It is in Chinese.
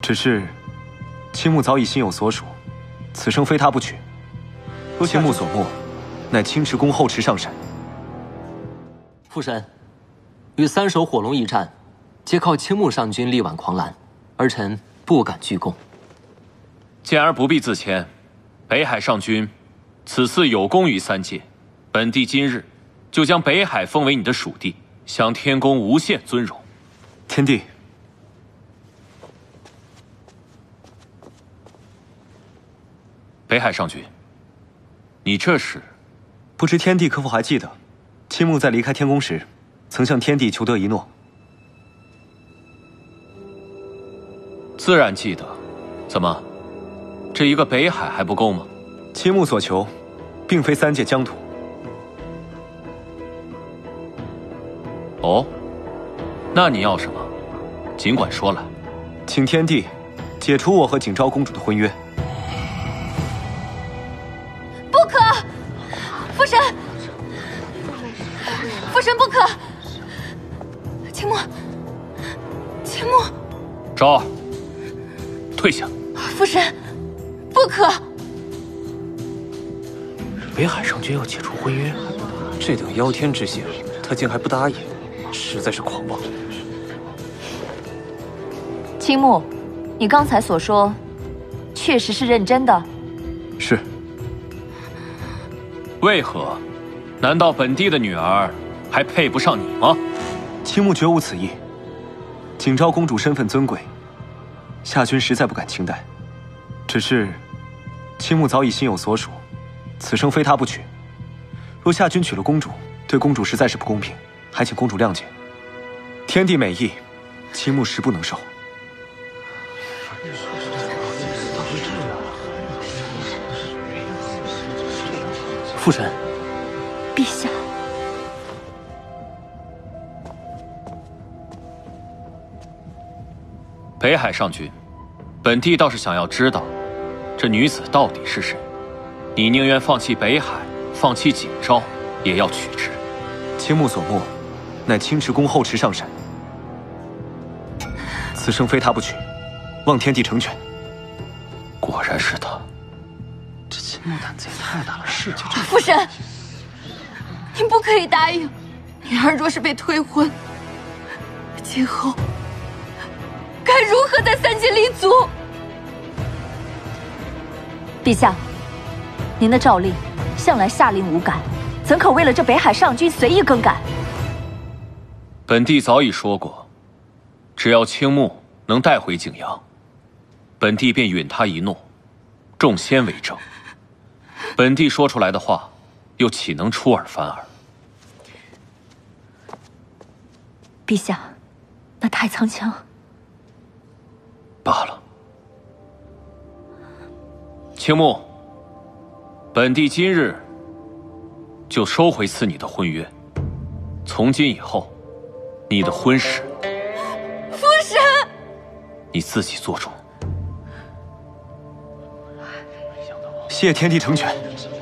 只是青木早已心有所属，此生非他不娶。青木所慕，乃青池宫后池上神。 父神，与三手火龙一战，皆靠青木上君力挽狂澜，儿臣不敢居功。 健儿不必自谦，北海上君此次有功于三界，本帝今日就将北海封为你的属地，享天宫无限尊荣。 天帝， 北海上君，你这是？ 不知天帝可否还记得，青木在离开天宫时，曾向天帝求得一诺。 自然记得。怎么，这一个北海还不够吗？ 青木所求，并非三界疆土。 哦，那你要什么？尽管说来。 请天帝解除我和景昭公主的婚约。 不可！父神，父神不可！青木，青木， 昭儿，退下。 父神，不可！ 北海上君要解除婚约，这等妖天之行，他竟还不答应，实在是狂妄。 青木，你刚才所说，确实是认真的。 是。 为何？难道本帝的女儿还配不上你吗？ 青木绝无此意。景昭公主身份尊贵，夏君实在不敢轻待。只是，青木早已心有所属，此生非他不娶。若夏君娶了公主，对公主实在是不公平，还请公主谅解。天地美意，青木实不能受。 父神， 陛下， 北海上君，本帝倒是想要知道，这女子到底是谁？你宁愿放弃北海，放弃景昭，也要娶之。 青木所慕，乃青池宫后池上神。此生非他不娶，望天帝成全。 果然是他。 这青木胆子也太大了，是就这。 父神，你不可以答应。女儿若是被退婚，今后该如何在三界立足？陛下，您的诏令向来下令无改，怎可为了这北海上君随意更改？ 本帝早已说过，只要青木能带回景阳，本帝便允他一诺，众仙为证。本帝说出来的话，又岂能出尔反尔？ 陛下，那太苍腔。 罢了。青木，本帝今日就收回赐你的婚约。从今以后，你的婚事， 父神， 你自己做主。 谢天帝成全。